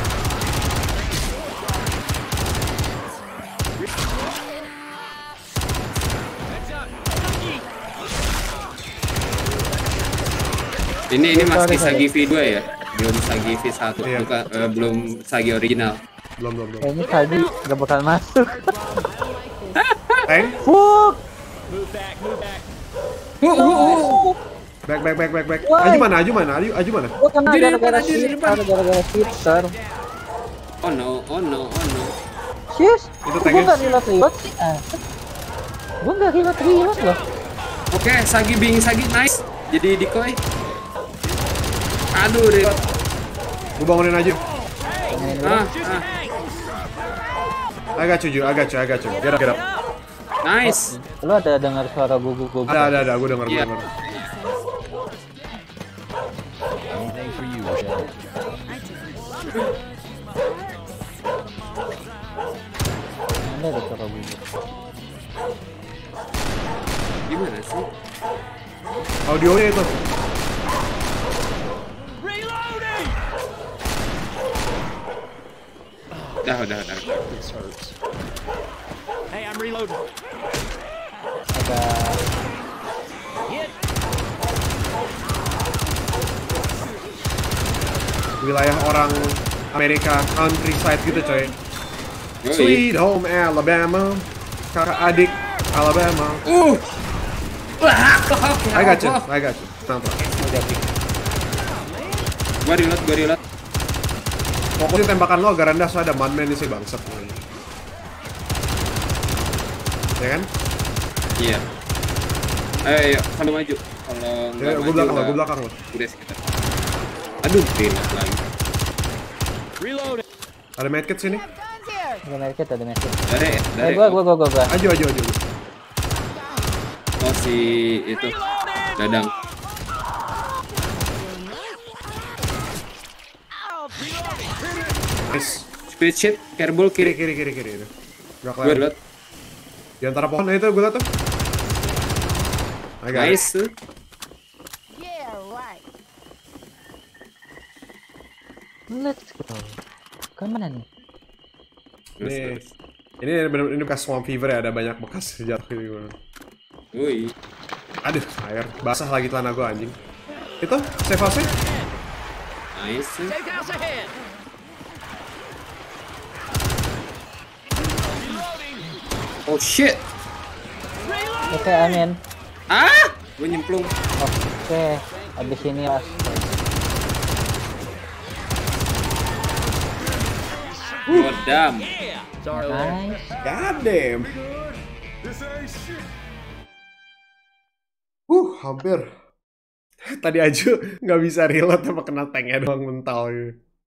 Ini ini masih Sagi V dua ya? Belum Sagi V satu, Iya. bukan eh, belum Sagi original. Belum, belum, belum. Kayaknya tadi gak bakal masuk. Tank. Fuck. Uh, uh, uh. Back, back, back, back, back. Why? Aju mana? Aju mana? Aju, aju mana? Gua kena Di depan, gara-gara di depan. shifter, gara-gara shifter. Oh no, oh no, oh no. Sis, Itu gua tanknya. gak reload reload sih. Ah. Gua gak reload reload loh. Oke, Sagi being Sagi nice. Jadi decoy. Aduh, reload. Gue bangunin aja. Ah, ah. Agak cuju, agak cuju, agak cuju. Get up, get up. Nice. Lu ada dengar suara guguk-guguk? Ada, ada, ada. Gue denger, gue Iya. denger. Anything for you, Michelle. Ada ada suara guguk. Gimana sih? Audionya itu. Udah, udah, udah. udah. This hurts. Hey, I'm reloading. Ada Hit. Wilayah orang Amerika countryside gitu coy. Yoi. Sweet home Alabama. Kakak adik Alabama. Uh. Wah, oke. I got you, I got you. Nampak. Gua reload, gua reload. Fokusin tembakan lo agak rendah soalnya ada madman nih sih bangsat. Ya kan? Iya. Ayo, ayo, kalau maju. Kalau Ya, nggak gue maju, belakang lo, udah- gue belakang lo. Udah sekitar. Aduh, reload lagi. Reloading. Ada medkit sini. Guns here. ada medkit, ada medkit. Dari, Eh dari. gua gua gua gua. gua. Aju, aju, aju. Oh, si itu. Dadang. Nice. Speed shit, kerbol Kiri, kiri. kiri, kiri, kiri. Itu. Gak Gua kelihatan. reload. Di antara pohon itu gue liat tuh. I got it. Nice tuh. Yeah, right. Let's go. Kemana nih? Terus, Ini, terus. ini bener ini bekas swamp fever ya, ada banyak bekas jatuh gitu. Woi. Aduh, air basah lagi celana gue anjing. Itu, save house-nya. Nice. tuh. Take house ahead. Oh shit. Oke, amin. Ah, gua nyemplung. Oke, abis ini las. Godam. Sorry, Larry. Nice. God damn. This ain't shit. Uh, hampir. Tadi aja nggak bisa reload sama kena tanknya doang mental gitu.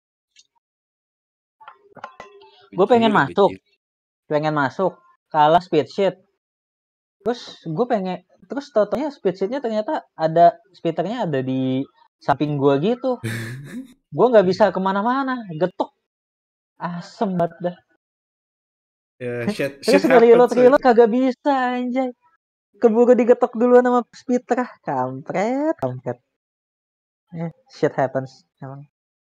Gue pengen Bicil, masuk. bicil. Pengen masuk, kalah speed sheet. Terus gue pengen, terus totalnya speed sheetnya ternyata ada speedernya ada di samping gue gitu. Gue nggak bisa kemana-mana, getok. Asem banget dah. Ya, shit, Terus shit reload happens. reload kagak bisa anjay. Keburu digetok duluan sama speeder. Kampret, kampret. Eh, shit happens emang.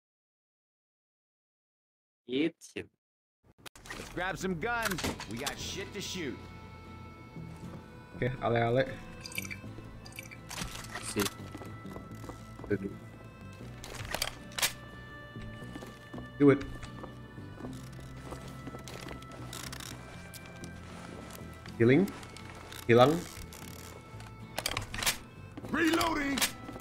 Shit, shit. Let's grab some guns. We got shit to shoot. Oke, ale-ale. Sip. Aduh. Do it. Healing. Hilang. Reloading.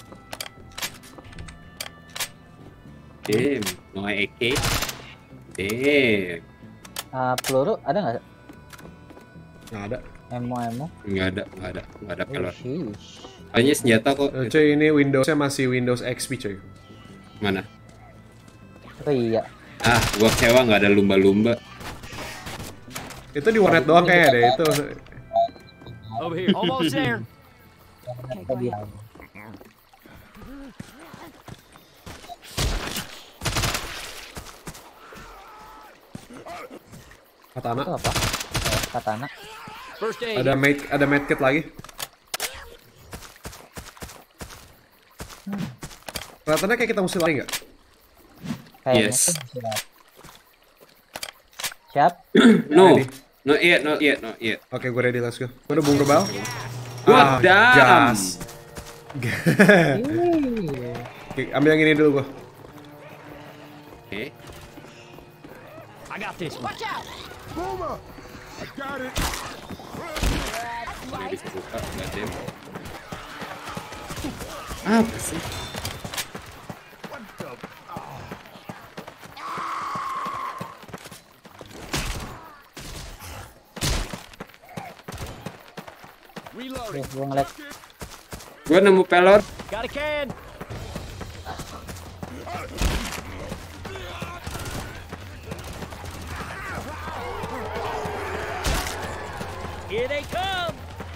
Damn, no A K. Damn. Ah, peluru ada nggak? Nggak ada. Emo emo. Nggak ada, nggak ada, nggak ada pelor. Sheesh. Hanya senjata kok. Eh, cuy, ini Windows-nya masih Windows X P cuy. Mana? Oh iya. Ah, gua kecewa nggak ada lumba-lumba. Itu di warnet doang kayaknya deh itu. Over here. Almost there. Okay, go ahead. Katana. Itu apa? Oh, katana. First aid. Ada med ada medkit lagi. Kelihatannya kayak kita mesti lari nggak? Kayaknya Yes. sih siap. Siap. No, Ready. not yet, not yet, not yet. Oke, gue ready, let's go. Gue udah bung rebel. What damn? gas. Ih. Oke, ambil yang ini dulu gue. Oke. I got this one. Watch out. Boomer. I got it. Nggak bisa buka, nggak damn. Apa sih? Reloading. Gue ngeliat Gua nemu pelor. Got a can. Here they come.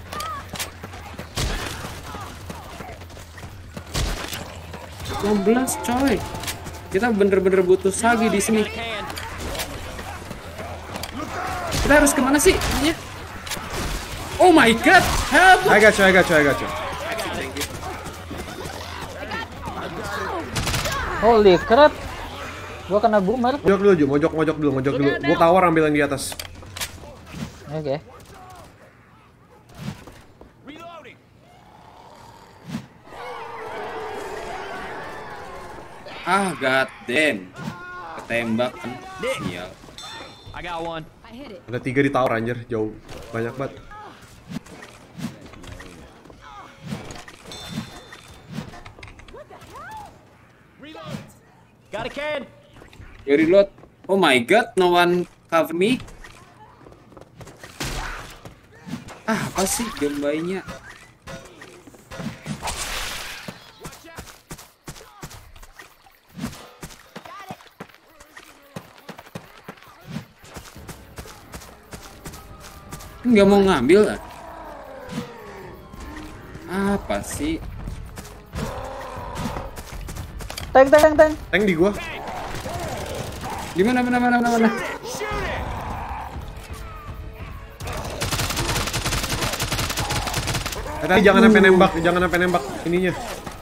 enam belas coy. Kita bener-bener butuh Sagi di sini. Kita harus kemana sih? Ininya? Oh my god, help! I got you, I got you, I got you. Holy crap. Gua kena boomer. Mojok dulu, Ju. Mojok, mojok dulu, mojok dulu. Gua tower ambil yang di atas. Oke. Okay. Ah, god damn. Ketembak kan. Sial. I got one. I hit it. Ada tiga di tower anjir, jauh. Banyak banget. Got a can. You reload. Oh my god, no one cover me. Ah, apa sih gembainya? Nggak mau ngambil lah. Apa sih? Tank, tank, tank, tank. Tank di gua. Di mana mana mana mana mana? Eh, tadi jangan sampai nembak, jangan sampai nembak ininya.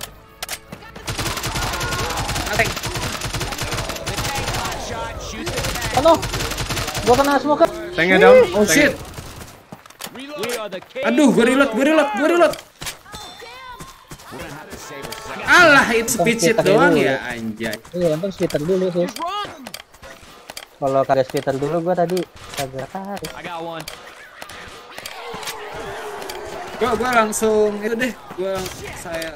Oh no. Gua kena smoker. Tanknya down. Oh Tank- shit. Aduh, gue reload, gue reload, gue reload. Alah, itu speed shit doang ya, anjay. Iya, untung splitter dulu sih. Kalau kagak splitter dulu gua tadi kagak tarik. I got one. Gua, gua langsung itu deh, gua saya.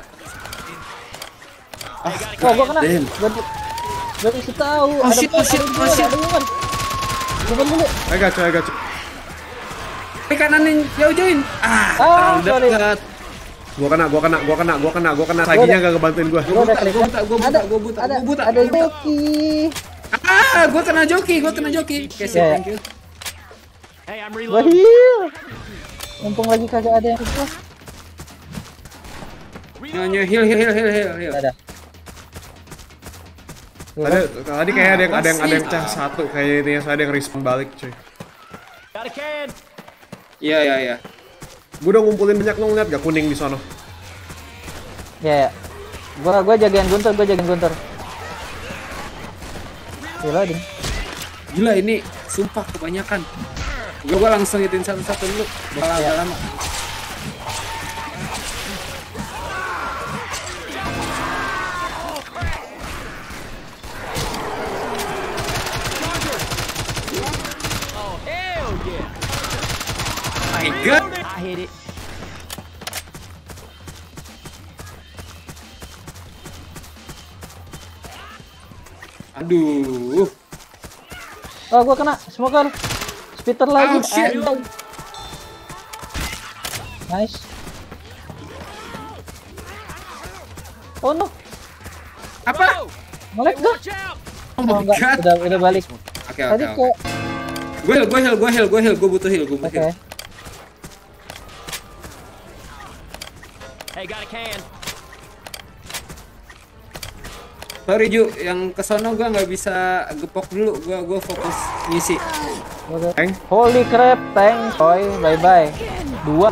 Ah, Oh, gua kena. damn. Gua di- gua dikasih tahu. Oh shit, oh shit, oh shit. Bukan dulu. I got you, I got you. Tapi kananin jauh-jauhin. Ah, Ah, terlalu sorry. dekat. Gua kena, gua kena, gua kena, gua kena, gua kena. Saginya gak ngebantuin gua. Gua udah buta, klik. gua buta, gua buta, Ada, gua buta, ada, gua buta, ada gua buta. joki. Ah, gua kena joki, gua kena joki. Oke, sip, Ya, ya. thank you. Hey, I'm Gua reloading. heal. Mumpung lagi kagak ada yang keluar. Nyonya heal, heal, heal, heal, heal, heal. Ada. Ada, tadi kayak ada yang ada yang ada yang cah satu kayak ini, ada yang respawn balik, cuy. Got a can. Iya, iya, iya. Gua udah ngumpulin banyak, lo ngeliat gak kuning di sono? Ya, ya. Gua gua jagain Guntur, gua jagain Guntur. Reloading. Gila ini, sumpah kebanyakan. Gua, gua langsung hitin satu-satu dulu. Bakal agak lama. Oh, hell yeah. My god. I hit it. Aduh. Oh, gua kena smoker. Splitter lagi. Oh, shit. Anjay. Nice. Oh no. Apa? Ngelag gak? Watch out. Oh Oh, my enggak, god. udah udah balik. Oke, Tadi oke, ke oke. Gue heal, gue heal, gue heal, gue heal, gue butuh heal, gue butuh Oke. heal. Hey, got a can. Sorry Ju, yang kesono gue nggak bisa gepok dulu, gue gue fokus ngisi. Oke. Tank. Holy crap, tank, coy. Bye bye. Dua.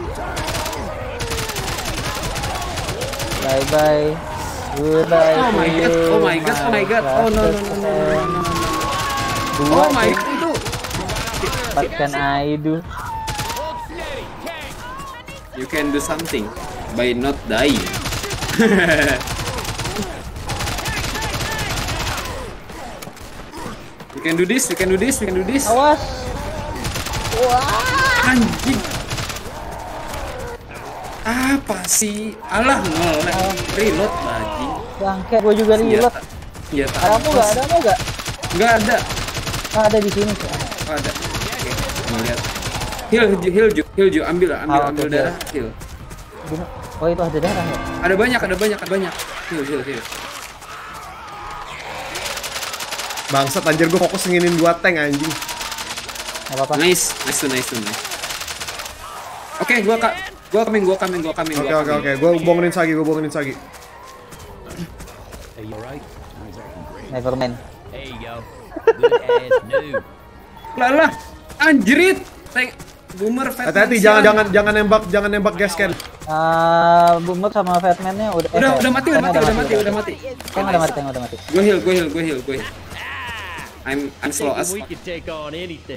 Bye bye. Goodbye. Oh my god, oh my god, oh my god, oh no no no no no no no. Dua. Oh my god itu. What can I do? You can do something by not dying. You can do this, you can do this, you can do this. Awas. Anjing. Apa sih? Alah ngelag. Reload anjing. Bangke, gue juga reload. Senjata. Ada mau gak? Ada mau gak? Enggak ada. Ah, ada di sini. Oh, ada. Oke, mau lihat. Heal, heal, Ju, heal, Ju. Ambil, ambil, Ah, ambil oke, darah, heal. Gini. Oh, itu ada darah ya? Ada banyak, ada banyak, ada banyak. Heal, heal, heal. Bangsat anjir, gua fokus nginin dua tank anjing. Gak apa-apa. Nice, nice tuh, nice tuh, nice. Oke, gua ka gua coming, gua coming, gua coming. Oke oke oke, gua bohongin Sagi, gua bohongin Sagi. Hey, you alright? Never mind. There you go. Good as new. Lah lah, anjrit. Tank Boomer Fatman. Hati-hati, jangan jangan jangan nembak, jangan nembak gas can. Ah, Boomer sama Fatman-nya udah Udah eh, udah mati, udah mati, udah mati, udah mati. Tank udah mati, tank udah mati. Gue heal, gue heal, gue heal, gue heal. I'm I'm slow as We fuck. can take on anything.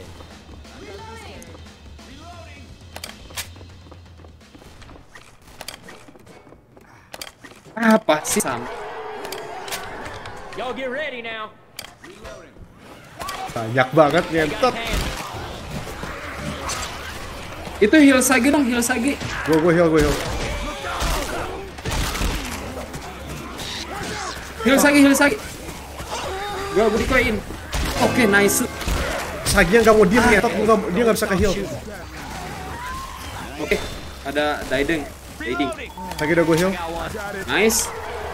Apa sih Sam? Y'all get ready now. Banyak banget ngentot. Itu heal Sagi dong, heal Sagi. Gua gua heal, gua heal. Heal Sagi, heal Sagi. Gua beri koin. Oke, nice. Sagi yang gak mau diem ngentot, gua nggak- dia nggak bisa ke heal. Oke, ada Daideng. Daiding. Sagi udah gua heal. Nice.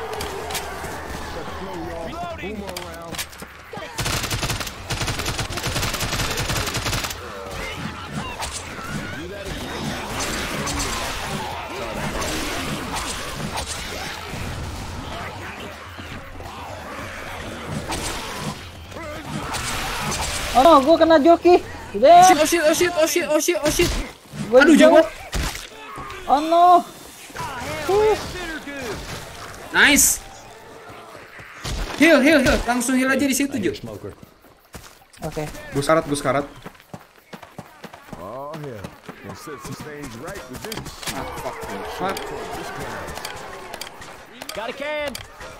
Oh no, gua kena joki. Oh shit, oh shit, oh shit, oh shit, oh shit, oh shit. Gua Aduh, jauh. jawab. Oh no. Uh. Nice. Heal, heal, heal. Langsung heal aja di situ, Jo. Oke. Okay. Gus karat, gus karat. Oh, hell. Gonna set some stage right with this. Ah, fuck. Fuck. Got a can.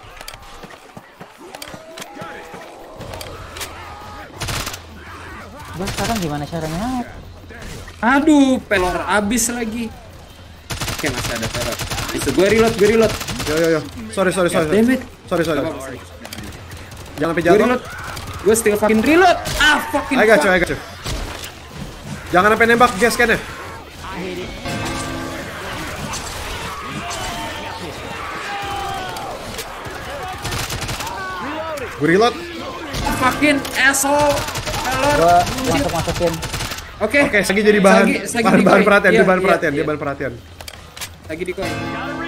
Gua sekarang gimana caranya? Aduh, pelor abis lagi. Oke, masih ada pelor. Itu gue reload, gue reload. Yo yo yo. Sorry sorry sorry. Damn it. Sorry sorry. Jangan sampai Gue jatuh. reload. Gue still fucking reload. Ah, fucking I got you, fuck. I got you. Jangan sampai nembak gas can-nya. Gue reload. Fucking asshole. Pelor. Gua masuk masukin. Oke. Oke, Sagi jadi bahan Sagi- Sagi bahan, di bahan coin. perhatian, Iya, dia bahan iya, perhatian, dia iya. bahan perhatian. Lagi di coin.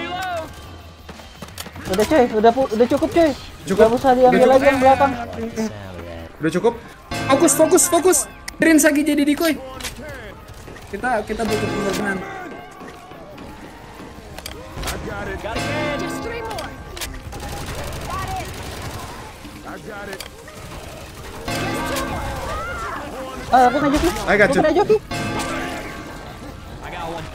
Udah cuy, udah pu- udah cukup cuy. Cukup. Gak usah diambil Udah lagi yang belakang. Udah cukup? Fokus, fokus, fokus. Rin Sagi jadi di coin. Kita kita butuh pengorbanan. I got it. Got a can. Just three more. I got it. Ah, aku kena joki. I got Gua you. kena joki. I got one.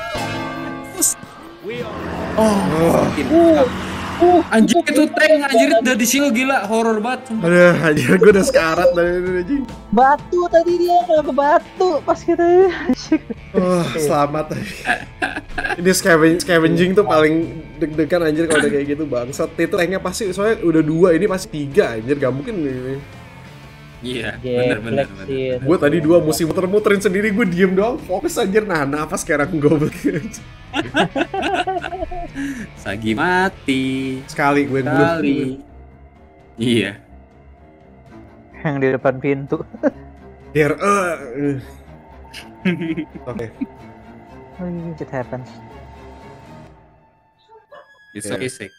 We are. Fucking Uh, uh, anjir itu tank anjir udah di shield gila, horor banget. Aduh, anjir gue udah sekarat dari ini anjing. batu tadi dia kena ke batu pas kita. Oh, selamat. Ini scavenging, scavenging tuh paling deg-degan anjir kalau udah kayak gitu bangsat. Itu tanknya pasti soalnya udah dua, ini pasti tiga anjir, gak mungkin ini. Iya, benar benar benar. Gue tadi dua musim muter-muterin sendiri, gue diem doang, fokus anjir, nah nafas sekarang goblok. Sagi mati. Sekali gue belum. Kali. Iya. Yang di depan pintu. Here, uh. Oke. It happens. It's Yeah. okay, Sek.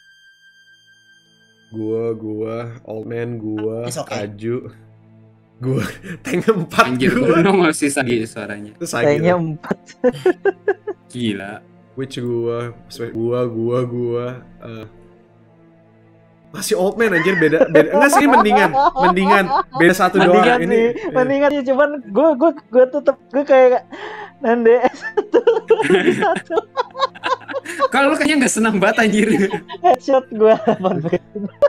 Gua, gua, old man, gua, It's okay. Aju. Gua, tank empat Anjir, gua. gue nongol sih Sagi suaranya. Terus Sagi. Kayaknya empat. Gila. Which gua, gua, gua, gua. Uh, masih old man anjir, beda, beda. Enggak sih, mendingan, mendingan. Beda satu doang. Mendingan Ini, sih, mendingan sih, cuman gue gue gue tetep gue kayak nande satu satu Kalau lu kayaknya nggak senang banget anjir. headshot gue delapan belas.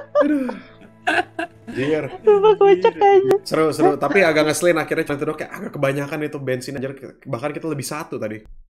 Dear. Sumpah kocak kayaknya. Seru, seru. Tapi agak ngeselin akhirnya contoh kayak agak kebanyakan itu bensin anjir. Bahkan kita lebih satu tadi.